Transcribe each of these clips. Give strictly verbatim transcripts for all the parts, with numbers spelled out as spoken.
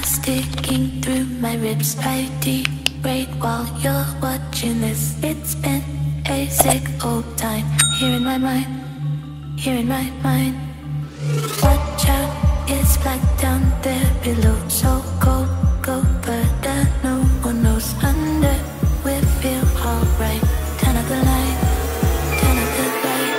sticking through my ribs. I degrade while you're watching this. It's been a sick old time here in my mind, here in my mind. Watch out, it's black down there below. So cold, go, but uh, no one knows. Under, we feel alright. Turn up the light, turn up the light.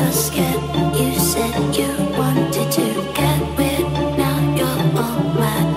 You said you wanted to get weird, now you're all mad.